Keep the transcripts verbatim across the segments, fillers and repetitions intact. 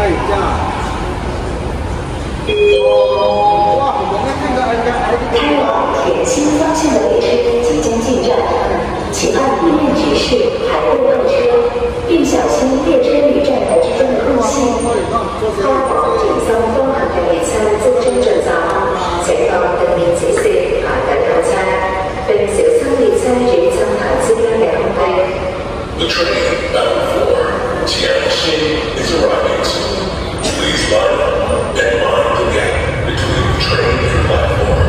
开往铁青方向的列车即将进站，请按地面指示排队候车，并小心列车与站台之间的空隙。開往田心方向嘅列車即將進站，請按地面指示排隊候車，並小心列車與站台之間嘅空隙。 The train bound for Tianjin is arriving soon. Please line up and mind the gap between the train and platform.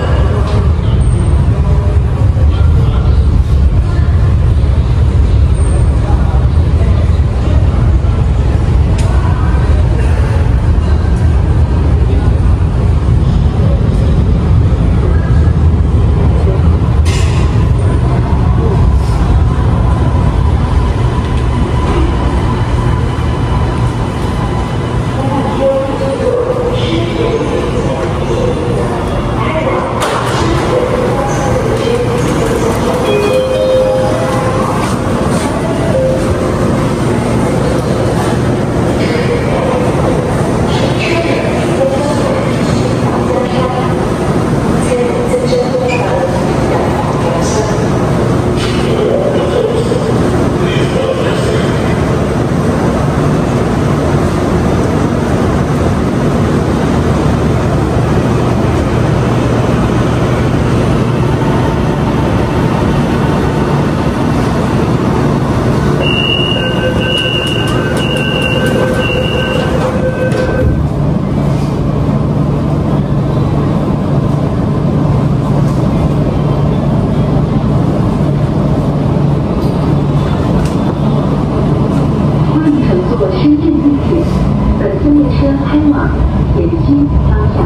深圳地铁，本次列车开往铁西方向。